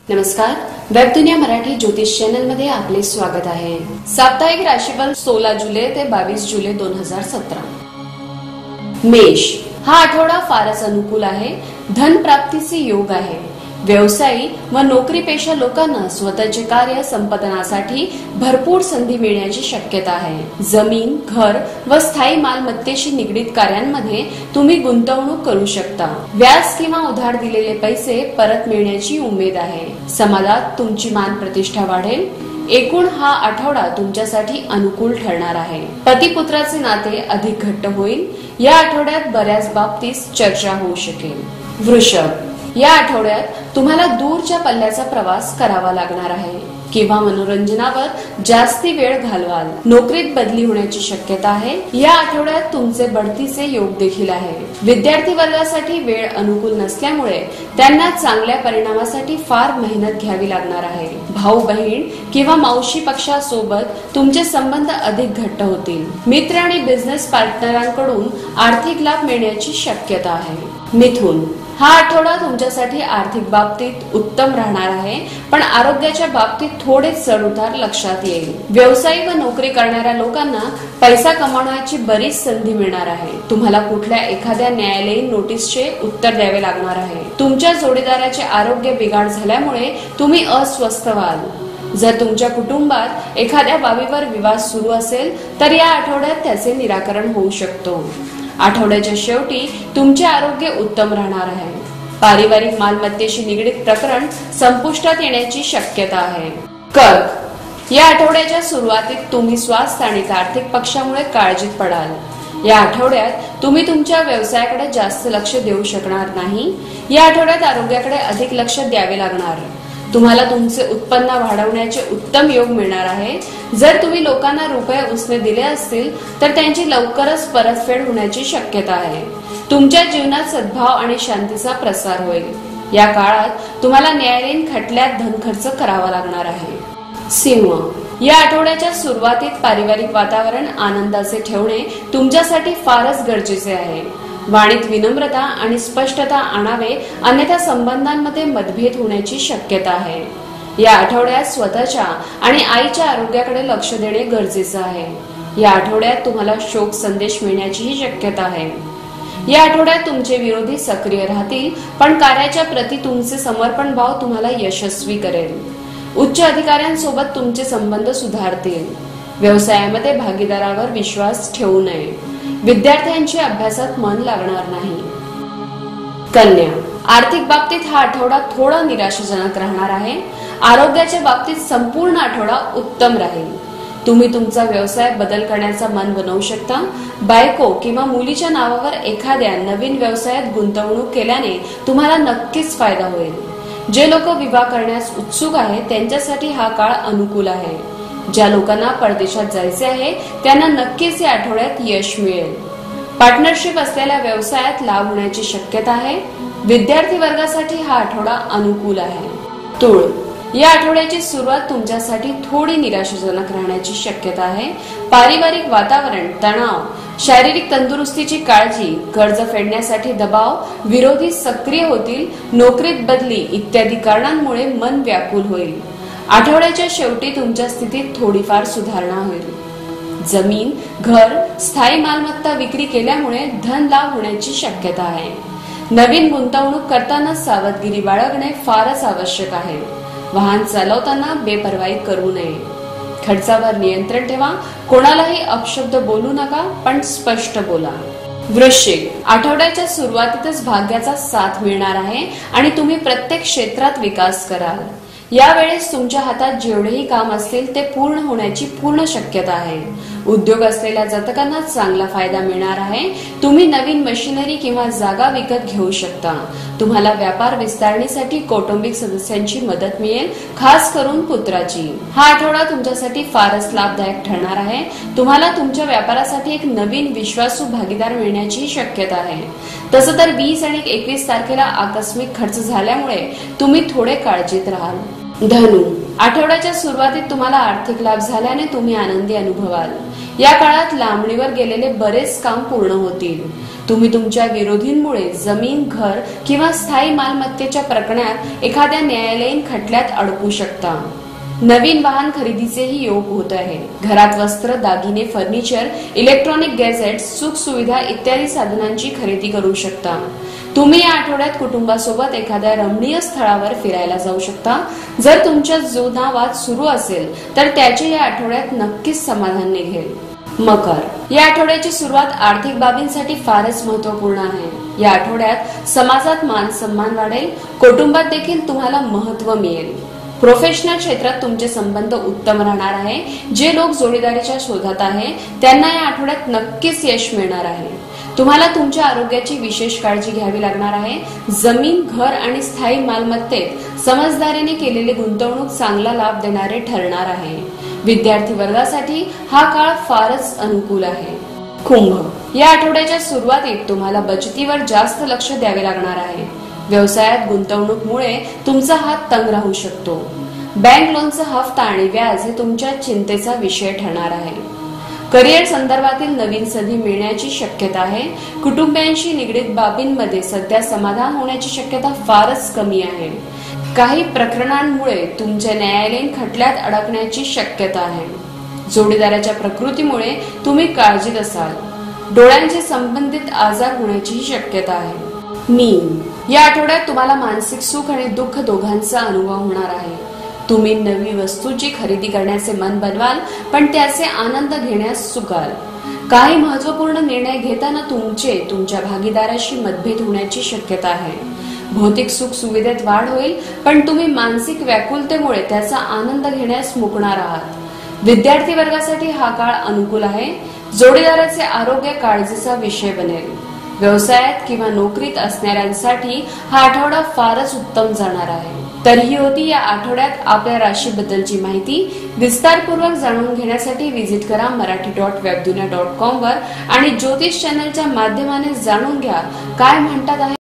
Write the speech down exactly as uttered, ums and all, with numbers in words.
नमस्कार, वेब दुनिया मराठी ज्योतिष चॅनल मध्ये आपले स्वागत आहे। साप्ताहिक राशीफल सोळा जुलै ते बावीस जुलै दोन हजार सतरा। मेष, हा आठवडा फारच अनुकूल आहे। धन प्राप्तीचे योग आहे। व्यवसायी व नोकरी पेशा लोकांना स्वतःचे कार्य संपादनासाठी भरपूर संधी मिळण्याची शक्यता आहे। जमीन, घर व स्थायी मालमत्तेशी निगडित कार्यांमध्ये तुम्ही गुंतवणूक करू शकता। व्याज किंवा उधार दिलेले पैसे परत मिळण्याची उमेद आहे। समाजात तुमची मान प्रतिष्ठा वाढेल। एकूण हा आठवडा तुमच्यासाठी अनुकूल ठरणार आहे। पती पुत्राचे नाते अधिक घट्ट होईल। या आठवड्यात बऱ्याच बाबतीत चर्चा होऊ शकेल। वृषभ, या आठवड्यात तुम्हाला दूरच्या पल्ल्याचा प्रवास करावा लागणार आहे किंवा मनोरंजनावर जास्ती वेळ घालवाल। नोकरीत बदली होण्याची शक्यता आहे। या आठवड्यात तुमचे बढतीचे योग देखील आहे। विद्यार्थी वर्गासाठी वेळ अनुकूल नसल्यामुळे त्यांना चांगल्या परिणामासाठी फार मेहनत घ्यावी लागणार आहे। भाऊ बहीण किंवा मावशी पक्षासोबत तुमचे संबंध अधिक घट्ट होतील। मित्र आणि बिझनेस पार्टनरांकडून आर्थिक लाभ मिळण्याची शक्यता आहे। मिथुन, हा आठवडा तुमच्यासाठी आर्थिक बाबतीत उत्तम राहणार आहे, पण आरोग्याच्या बाबतीत थोडे चढउतार लक्षात येईल। व्यवसायी व नोकरी करणाऱ्या लोकांना पैसा कमावण्याची बरीच संधी मिळणार आहे। तुम्हाला कुठल्या एखाद्या न्यायालयीन नोटीसचे उत्तर द्यावे लागणार आहे। तुमच्या जोडीदाराचे आरोग्य बिघाड झाल्यामुळे तुम्ही अस्वस्थ व्हाल। जर तुमच्या कुटुंबात एखाद्या बाबीवर विवाद सुरू असेल तर या आठवड्यात त्याचे निराकरण होऊ शकतो। आठवड्याच्या शेवटी तुमचे आरोग्य उत्तम राहणार आहे। पारिवारिक मालमत्तेशी निगडित प्रकरण संपुष्टात येण्याची शक्यता आहे। कर्क, या आठवड्याच्या सुरुवातीत तुम्ही स्वास्थ्य आणि आर्थिक पक्षामुळे काळजीत पडाल। या आठवड्यात तुम्ही तुमच्या व्यवसायाकडे जास्त लक्ष देऊ शकणार नाही। या आठवड्यात आरोग्याकडे अधिक लक्ष द्यावे लागणार। तुम्हाला तुमचे उत्पन्न वाढवण्याचे उत्तम योग मिळणार आहे। जर तुम्ही लोकांना रुपये उसने दिले असतील तर त्यांची लवकरच परतफेड होण्याची शक्यता आहे। तुमच्या जीवनात सद्भाव आणि शांतीचा प्रसार होईल। या काळात तुम्हाला न्यायालयीन खटल्यात धनखर्च करावा लागणार आहे। सिंह, या आठवड्याच्या सुरुवातीत पारिवारिक वातावरण आनंदाचे ठेवणे तुमच्यासाठी फारच गरजेचे आहे। वाणीत विनम्रता आणि स्पष्टता आणावे, अन्यथा संबंधांमध्ये मतभेद होण्याची शक्यता आहे। या आठवड्यात स्वतःच्या आणि आईच्या आरोग्याकडे लक्ष देणे गरजेचे आहे। या आठवड्यात तुम्हाला शोक संदेश मिळण्याचीही शक्यता आहे। या आठवड्यात तुमचे विरोधी सक्रिय राहतील, पण कार्याच्या प्रती तुमचे समर्पण भाव तुम्हाला यशस्वी करेल। उच्च अधिकाऱ्यांसोबत तुमचे संबंध सुधारतील। व्यवसायामध्ये भागीदारावर विश्वास ठेवू नये। विद्यार्थ्यांचे अभ्यासात मन लागणार नाही। कन्या, आर्थिक बाबतीत हा आठवडा थोडा निराशाजनक राहणार आहे। आरोग्याच्या बाबतीत संपूर्ण आठवडा उत्तम राहील। तुम्ही तुमचा व्यवसाय बदल करण्याचा मन बनवू शकता। बायको किंवा मुलीच्या नावावर एखाद्या नवीन व्यवसायात गुंतवणूक केल्याने तुम्हाला नक्कीच फायदा होईल। जे लोक विवाह करण्यास उत्सुक आहेत त्यांच्यासाठी हा काळ अनुकूल आहे। ज्या लोकांना परदेशात जायचे आहे त्यांना नक्कीच या आठवड्यात यश मिळेल। पार्टनरशिप असलेल्या व्यवसायात लाभ होण्याची शक्यता आहे। विद्यार्थी वर्गासाठी हा आठवडा अनुकूल आहे। तुळ, या आठवड्याची सुरुवात तुमच्यासाठी थोडी निराशाजनक राहण्याची शक्यता आहे। पारिवारिक वातावरण, तणाव, शारीरिक तंदुरुस्तीची काळजी, कर्ज फेडण्यासाठी दबाव, विरोधी सक्रिय होतील, नोकरीत बदली इत्यादी कारणांमुळे मन व्याकुल होईल। आठवड्याच्या शेवटी तुमच्या स्थितीत थोडीफार सुधारणा होईल। जमीन, घर, स्थायी मालमत्ता विक्री केल्यामुळे धन लाभ होण्याची शक्यता आहे। नवीन गुंतवणूक करताना सावधगिरी बाळगणे फारच आवश्यक आहे। वाहन चालवताना बेपर्वाई करू नये। खर्चावर नियंत्रण ठेवा। कोणालाही अपशब्द बोलू नका, पण स्पष्ट बोला। वृश्चिक, आठवड्याच्या सुरुवातीतच भाग्याचा साथ मिळणार आहे आणि तुम्ही प्रत्येक क्षेत्रात विकास कराल। यावेळेस तुमच्या हातात जेवढेही काम असतील ते पूर्ण होण्याची पूर्ण शक्यता आहे। उद्योग असलेल्या जातकांना चांगला फायदा मिळणार आहे। तुम्ही नवीन मशिनरी किंवा जागा विकत घेऊ शकता। तुम्हाला व्यापार विस्तारण्यासाठी कौटुंबिक सदस्यांची मदत मिळेल, खास करून पुत्राची। हा आठवडा तुमच्यासाठी फारच लाभदायक ठरणार आहे। तुम्हाला तुमच्या व्यापारासाठी एक नवीन विश्वासू भागीदार मिळण्याची शक्यता आहे। तसं तर वीस आणि एकवीस तारखेला आकस्मिक खर्च झाल्यामुळे तुम्ही थोडे काळजीत राहाल। धनु, आठवड्याच्या सुरुवातीत तुम्हाला आर्थिक लाभ झाल्याने तुम्ही आनंदी अनुभवाल। या काळात लांबणीवर गेलेले बरेच काम पूर्ण होतील। तुम्ही तुमच्या विरोधींमुळे जमीन, घर किंवा स्थायी मालमत्तेच्या प्रकरणात एखाद्या न्यायालयीन खटल्यात अडकू शकता. नवीन वाहन खरेदीचेही योग होत आहे. घरात वस्त्र, दागिने, फर्निचर, इलेक्ट्रॉनिक गॅजेट्स, सुख सुविधा इत्यादी साधनांची खरेदी करू शकता. तुम्ही या आठवड्यात कुटुंबासोबत एखाद्या रमणीय स्थळावर फिरायला जाऊ शकता. जर तुमच्या जुना वाद सुरू असेल तर त्याचे या आठवड्यात नक्कीच समाधान निघेल. मकर, या आठवड्याची सुरुवात आर्थिक बाबींसाठी फारच महत्वपूर्ण आहे. या आठवड्यात समाजात मान सन्मान वाढेल. कुटुंबात देखील तुम्हाला महत्व मिळेल. प्रोफेशनल क्षेत्रात तुमचे संबंध उत्तम राहणार आहे. जे लोक जोडीदाराच्या शोधात आहे त्यांना या आठवड्यात नक्कीच यश मिळणार आहे. तुम्हाला तुमच्या आरोग्याची विशेष काळजी घ्यावी लागणार आहे. जमीन, घर आणि स्थायी मालमत्तेत समजदारीने केलेली गुंतवणूक चांगला लाभ देणारे ठरणार आहे. विद्यार्थी वर्गासाठी हा काळ फारच अनुकूल आहे. कुंभ, या आठवड्याच्या सुरुवातीत तुम्हाला बचतीवर जास्त लक्ष द्यावे लागणार आहे. व्यवसायात गुंतवणूकमुळे तुमचा हात तंग राहू शकतो. बँक लोनचा हफ्ता आणि व्याज हे तुमच्या चिंतेचा विषय ठरणार आहे. करिअर संदर्भातील नवीन संधी मिळण्याची शक्यता आहे. कुटुंबियांशी निगडीत बाबींमध्ये सध्या समाधान होण्याची शक्यता फारच कमी आहे. काही प्रकरणांमुळे तुमच्या न्यायालयीन खटल्यात अडकण्याची शक्यता आहे. जोडीदाराच्या प्रकृतीमुळे तुम्ही काळजीत असाल. डोळ्यांचे संबंधित आजार होण्याचीही शक्यता आहे. मीन, या आठवड्यात तुम्हाला मानसिक सुख आणि दुःख दोघांचा अनुभव होणार आहे. तुम्ही नवी वस्तूची खरेदी करण्याचे मन बनवाल पण त्याचे आनंद घेण्यास चुकाल. काही महत्वपूर्ण निर्णय घेताना तुमचे तुमच्या भागीदाराशी मतभेद होण्याची शक्यता आहे. भौतिक सुख सुविधेत वाढ होईल पण तुम्ही मानसिक व्याकुलतेमुळे त्याचा आनंद घेण्यास मुकणार आहात. विद्यार्थी वर्गासाठी हा काळ अनुकूल आहे. जोडीदाराचे आरोग्य काळजीचा विषय बनेल. व्यवसायात किंवा नोकरीत असणाऱ्यांसाठी हा आठवडा फारच उत्तम जाणार आहे. तर ही होती या आठवड्यात आपल्या राशीबद्दलची माहिती. विस्तारपूर्वक जाणून घेण्यासाठी विजिट करा Marathi dot Webdunia dot com वर आणि ज्योतिष चॅनलच्या माध्यमाने जाणून घ्या काय म्हणतात आहे